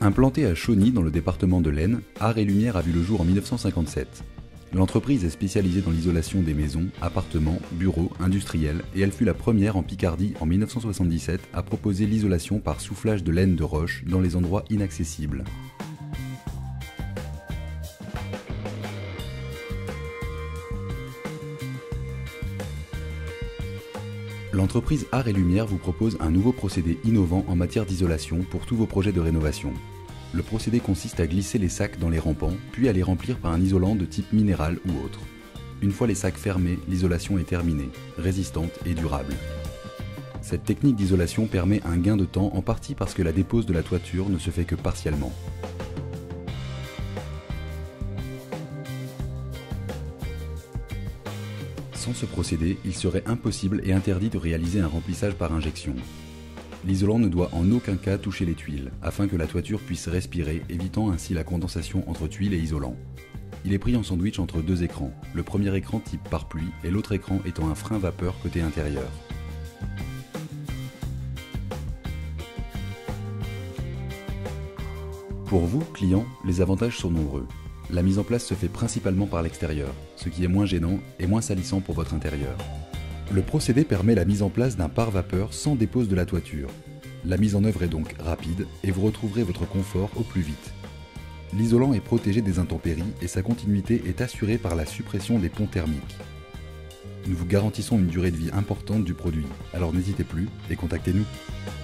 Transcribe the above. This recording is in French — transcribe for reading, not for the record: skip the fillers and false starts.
Implantée à Chauny dans le département de l'Aisne, Art et Lumière a vu le jour en 1957. L'entreprise est spécialisée dans l'isolation des maisons, appartements, bureaux, industriels et elle fut la première en Picardie en 1977 à proposer l'isolation par soufflage de laine de roche dans les endroits inaccessibles. L'entreprise Art et Lumière vous propose un nouveau procédé innovant en matière d'isolation pour tous vos projets de rénovation. Le procédé consiste à glisser les sacs dans les rampants, puis à les remplir par un isolant de type minéral ou autre. Une fois les sacs fermés, l'isolation est terminée, résistante et durable. Cette technique d'isolation permet un gain de temps en partie parce que la dépose de la toiture ne se fait que partiellement. Sans ce procédé, il serait impossible et interdit de réaliser un remplissage par injection. L'isolant ne doit en aucun cas toucher les tuiles, afin que la toiture puisse respirer, évitant ainsi la condensation entre tuiles et isolant. Il est pris en sandwich entre deux écrans, le premier écran type pare-pluie et l'autre écran étant un frein vapeur côté intérieur. Pour vous, clients, les avantages sont nombreux. La mise en place se fait principalement par l'extérieur, ce qui est moins gênant et moins salissant pour votre intérieur. Le procédé permet la mise en place d'un pare-vapeur sans dépose de la toiture. La mise en œuvre est donc rapide et vous retrouverez votre confort au plus vite. L'isolant est protégé des intempéries et sa continuité est assurée par la suppression des ponts thermiques. Nous vous garantissons une durée de vie importante du produit, alors n'hésitez plus et contactez-nous.